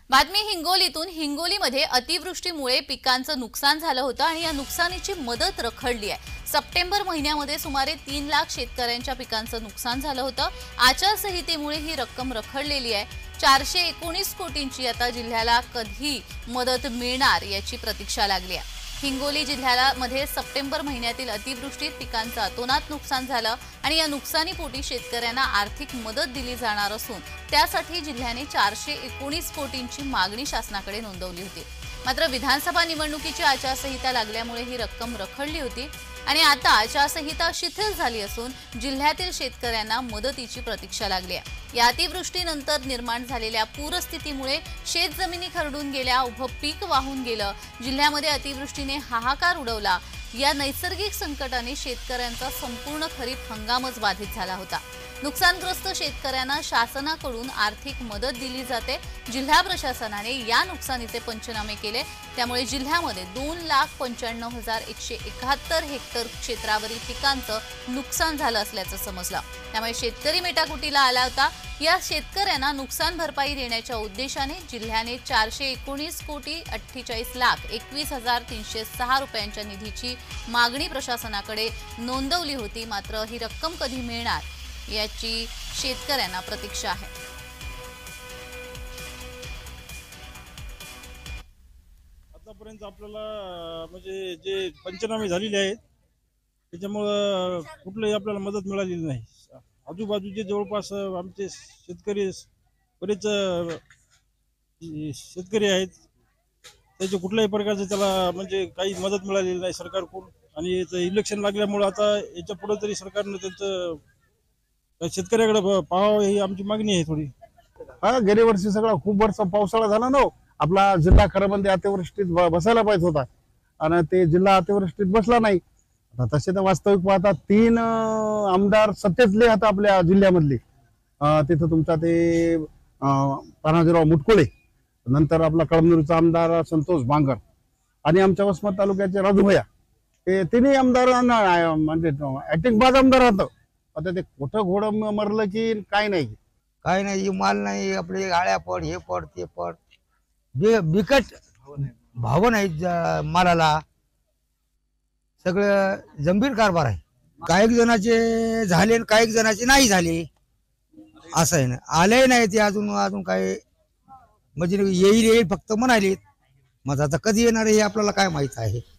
बातमी हिंगोलीतून। हिंगोलीमध्ये अतिवृष्टीमुळे पिकांचं नुकसान झालं होतं आणि या नुकसानीची मदत रखडली आहे। सप्टेंबर महिन्यामध्ये सुमारे 3 लाख शेतकऱ्यांच्या पिकांचं नुकसान झालं होतं। आचारसंहितेमुळे ही रक्कम रखडलेली आहे। 419 कोटींची आता जिल्ह्याला कधी मदत मिळणार याची प्रतीक्षा लागली आहे। हिंगोली जिल्ह्यामध्ये सप्टेंबर महिन्यातील अतिवृष्टीत पिकांचं अतोनात नुकसान झालं आणि या नुकसानीपोटी शेतकऱ्यांना आर्थिक मदत दिली जाणार असून त्यासाठी जिल्ह्याने 419 कोटींची मागणी शासनाकडे नोंदवली होती। मात्र विधानसभा निवडणुकीची आचारसंहिता लागल्यामुळे ही रक्कम रखडली होती आणि आता आचारसंहिता शिथिल झाली असून जिल्ह्यातील शेतकऱ्यांना मदतीची प्रतीक्षा लागली आहे। या अतिवृष्टीनंतर निर्माण झालेल्या पूरस्थितीमुळे शेतजमिनी खरडून गेल्या, उभं पीक वाहून गेलं। जिल्ह्यामध्ये अतिवृष्टीने हाहाकार उडवला। या नैसर्गिक संकटाने शेतकऱ्यांचा संपूर्ण खरीप हंगामच बाधित झाला होता। नुकसानग्रस्त शेतकऱ्यांना शासनाकडून आर्थिक मदत दिली जाते। जिल्हा प्रशासनाने या नुकसानीचे पंचनामे केले, त्यामुळे जिल्ह्यामध्ये 2,95,171 हेक्टर क्षेत्रावरील पिकांचं नुकसान झालं असल्याचं समजलं। त्यामुळे शेतकरी मेटाकुटीला आला होता। या शेतकऱ्यांना नुकसान भरपाई देण्याच्या उद्देशाने जिल्ह्याने 419 कोटी 48,21,306 रुपयांच्या निधीची मागणी प्रशासनाकडे नोंदवली होती। मात्र ही रक्कम कधी मिळणार याची शेतकऱ्यांना प्रतीक्षा आहे। आतापर्यंत आपल्याला म्हणजे जे पंचनामे झालेले आहेत त्याच्यामुळे कुठलीही आपल्याला मदत मिळालेली नाही। आजूबाजूचे जवळपास आमचे शेतकरी बरेच शेतकरी आहेत, त्याच्या कुठल्याही प्रकारचे त्याला म्हणजे काही मदत मिळालेली नाही सरकारकडून। आणि इलेक्शन लागल्यामुळे आता याच्या पुढे तरी सरकारने त्यांचं शेतकऱ्याकडे पाहावं ही आमची मागणी आहे थोडी। गेल्या वर्षी सगळा खूप वर्ष पावसाळा झाला ना, आपला जिल्हा खरं म्हणजे अतिवृष्टीत बसायला पाहिजे होता आणि ते जिल्हा अतिवृष्टीत बसला नाही। आता तसे तर वास्तविक पाहता 3 आमदार सत्तेतले आता आपल्या जिल्ह्यामधले। तिथं तुमचा ते तानाजीराव मुटकुळे, नंतर आपला कळमनुरीचा आमदार संतोष बांगर आणि आमच्या वसमत तालुक्याचे राजू भैया, ते तिन्ही आमदारांना म्हणजे ऍक्टिंग बाज आमदार होतं। आता ते कुठं घोडं मरलं की काय नाही, माल नाही, आपले आळ्या पड, हे पड ते पड, बिकट भाव नाही मालाला, सगळं गंभीर कारभार आहे। काही जणांचे झाले आणि काही जणांचे नाही झाले, असं आहे ना। आले नाही ते अजून काय म्हणजे येईल फक्त म्हणाले, मग आता कधी येणार हे आपल्याला काय माहित आहे।